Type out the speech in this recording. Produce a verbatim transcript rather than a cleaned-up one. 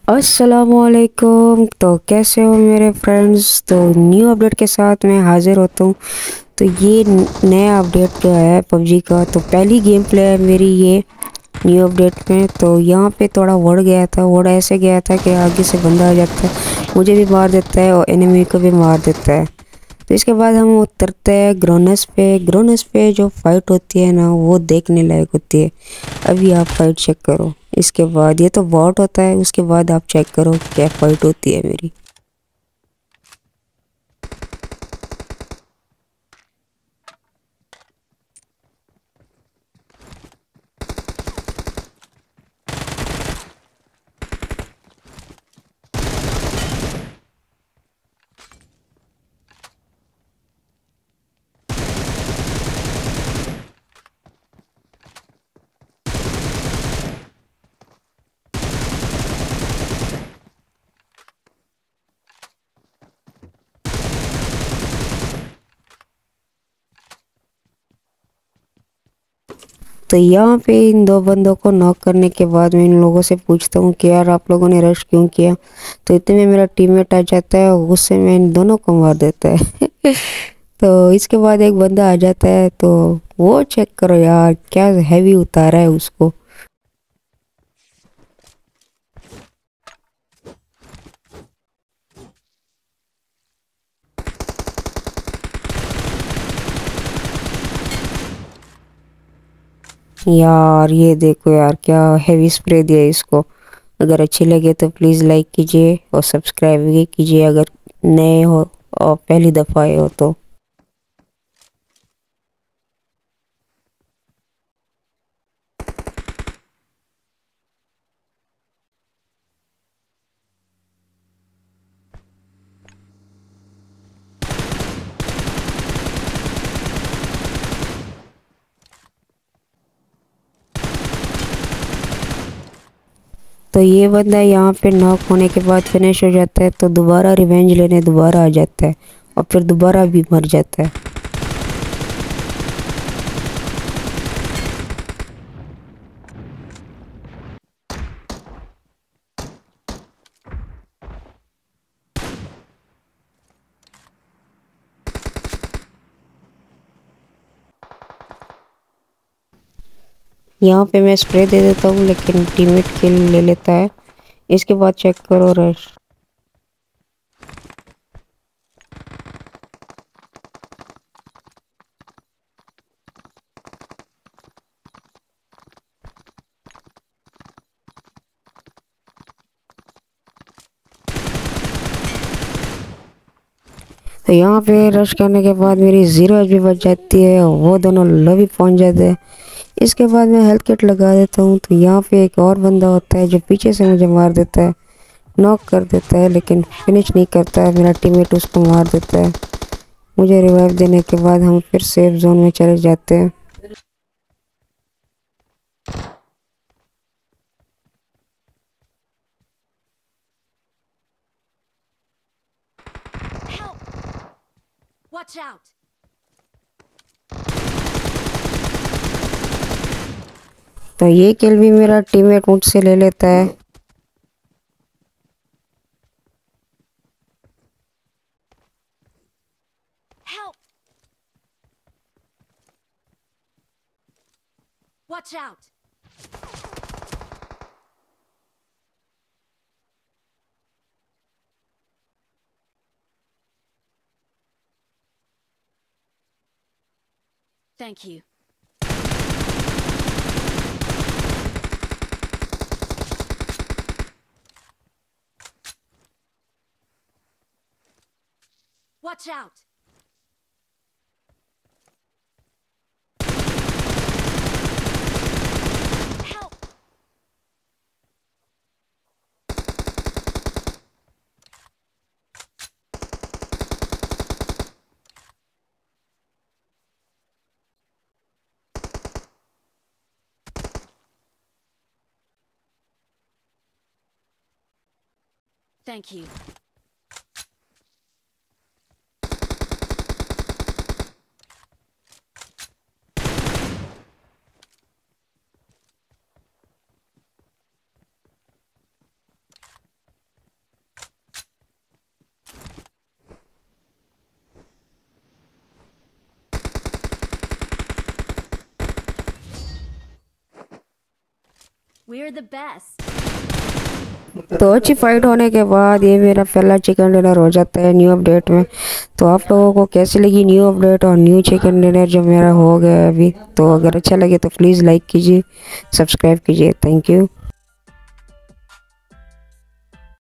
अस्सलामुअलैकुम। तो कैसे हो मेरे फ्रेंड्स। तो न्यू अपडेट के साथ मैं हाज़िर होता हूँ। तो ये न- नया अपडेट जो है पबजी का, तो पहली गेम प्ले है मेरी ये न्यू अपडेट में। तो यहाँ पे थोड़ा वर्ड गया था, वर्ड ऐसे गया था कि आगे से बंदा आ जाता है, मुझे भी मार देता है और एनिमी को भी मार देता है। तो इसके बाद हम उतरते हैं ग्रोनस पे। ग्रोनस पे जो फाइट होती है ना, वो देखने लायक होती है। अभी आप फाइट चेक करो। इसके बाद ये तो बॉट होता है, उसके बाद आप चेक करो क्या फाइट होती है मेरी। तो यहाँ पे इन दो बंदों को नॉक करने के बाद मैं इन लोगों से पूछता हूँ कि यार आप लोगों ने रश क्यों किया। तो इतने में मेरा टीममेट आ जाता है और गुस्से में इन दोनों को मार देता है। तो इसके बाद एक बंदा आ जाता है, तो वो चेक करो यार क्या हैवी उतारा है उसको। यार ये देखो यार क्या हैवी स्प्रे दिया है इसको। अगर अच्छी लगे तो प्लीज़ लाइक कीजिए और सब्सक्राइब भी कीजिए अगर नए हो और पहली दफ़ा आए हो तो। तो ये बंदा यहाँ पे नॉक होने के बाद फिनिश हो जाता है, तो दोबारा रिवेंज लेने दोबारा आ जाता है और फिर दोबारा भी मर जाता है। यहाँ पे मैं स्प्रे दे देता हूँ लेकिन टीममेट किल ले लेता है। इसके बाद चेक करो रश। तो यहाँ पे रश करने के बाद मेरी ज़ीरो एच पी बच जाती है और वो दोनों लॉबी पहुँच जाते हैं। इसके बाद मैं हेल्थ किट लगा देता हूँ। तो यहाँ पे एक और बंदा होता है जो पीछे से मुझे मार देता है, नॉक कर देता है लेकिन फिनिश नहीं करता है। मेरा टीममेट उसको मार देता है। मुझे रिवाइव देने के बाद हम फिर सेफ जोन में चले जाते हैं। Watch out! तो ये किल भी मेरा टीममेट मुझसे ले लेता है। Help! Watch out! Thank you. Watch out! Help! Thank you. We're the best. तो अच्छी फाइट होने के बाद ये मेरा पहला चिकन डिनर हो जाता है न्यू अपडेट में। तो आप लोगों को कैसी लगी न्यू अपडेट और न्यू चिकन डिनर जो मेरा हो गया है अभी? तो अगर अच्छा लगे तो प्लीज़ लाइक कीजिए, सब्सक्राइब कीजिए। Thank you.